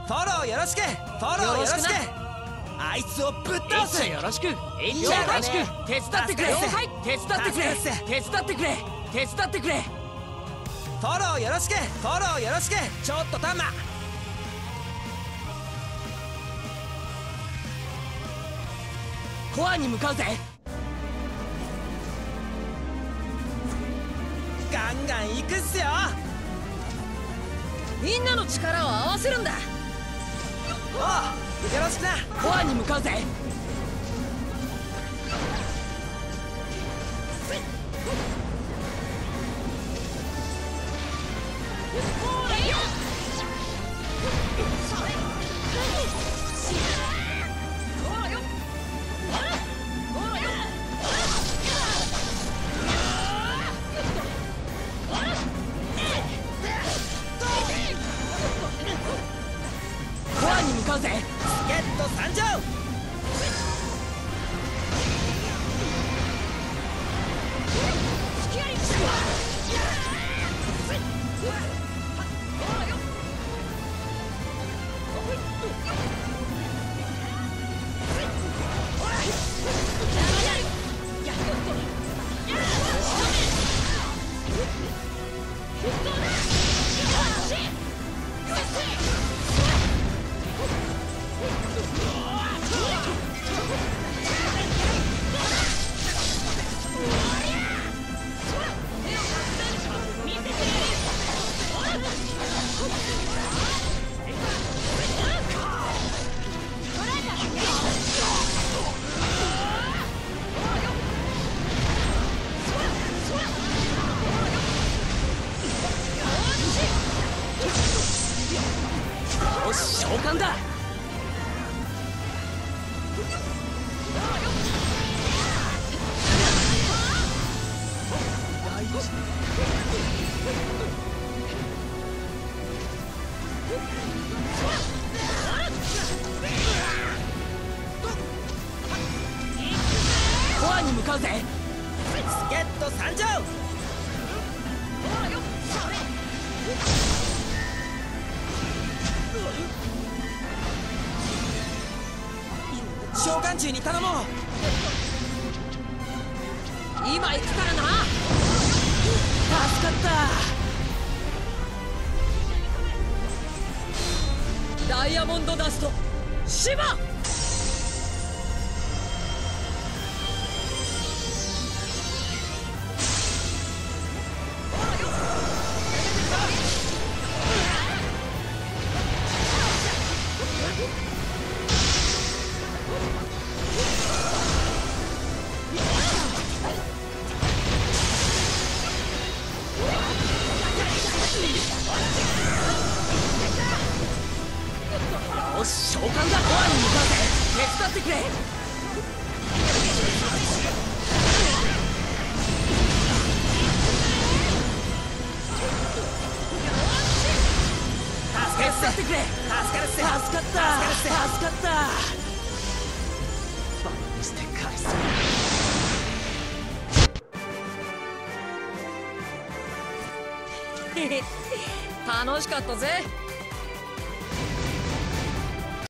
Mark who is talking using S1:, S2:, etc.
S1: フォローよろしく。フォローよろしく。あいつをぶっ倒す。
S2: よろしく。よろしく。手伝ってくれ。手伝ってくれ。手伝ってくれ。手伝ってくれ。
S1: フォローよろしく。フォローよろしく。ちょっとタンマ。
S2: コアに向かうぜ。
S1: ガンガン行くっすよ。
S2: みんなの力を合わせるんだ。
S1: おう、よろしくな。
S2: コアに向かうぜ。コアに向かうぜ。
S1: ゲット参上。
S2: よし、召喚だ。コアに向かうぜ。
S1: ゲット参上。召喚獣に頼もう。
S2: 今行くからな。助かった。ダイヤモンドダストシバ。よし、召喚だ。コアに向かうぜ。手伝ってくれ。手伝ってくれ。
S1: 助かるっす。
S2: 助かった。助かった。バンにして返す。楽しかったぜ。